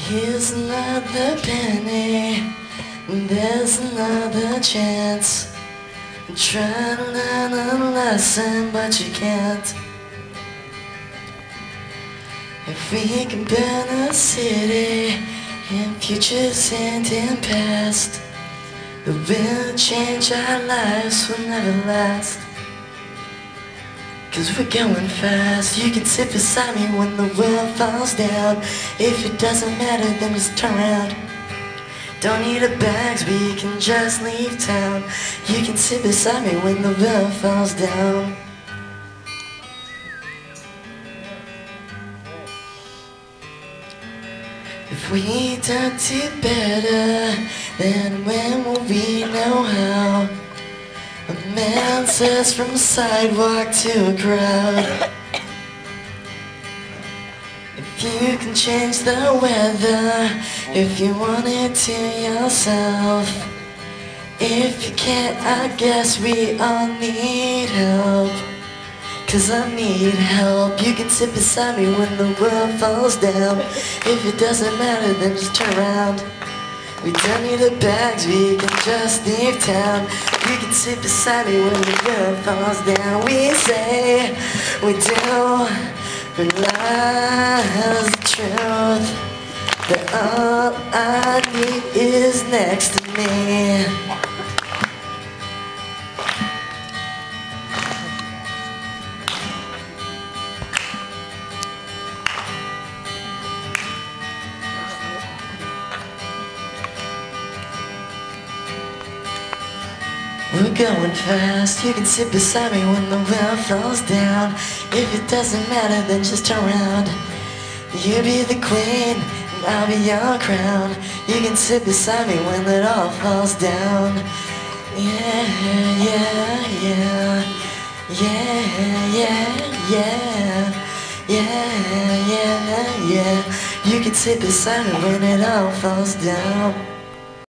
Here's another penny, there's another chance. Try to learn a lesson, but you can't. If we can burn a city in futures and in past, the will change our lives will never last. 'Cause we're going fast. You can sit beside me when the world falls down. If it doesn't matter, then just turn around. Don't need a bags, we can just leave town. You can sit beside me when the world falls down. If we don't do better, then when will we know how? A man says from a sidewalk to a crowd. If you can change the weather, if you want it to yourself. If you can't, I guess we all need help. 'Cause I need help. You can sit beside me when the world falls down. If it doesn't matter, then just turn around. We don't need the bags, we can just leave town. You can sit beside me when the world falls down. We say we do realize the truth, that all I need is next to me. We're going fast, you can sit beside me when the world falls down. If it doesn't matter, then just turn around. You be the queen, and I'll be your crown. You can sit beside me when it all falls down. Yeah, yeah, yeah. Yeah, yeah, yeah. Yeah, yeah, yeah. You can sit beside me when it all falls down.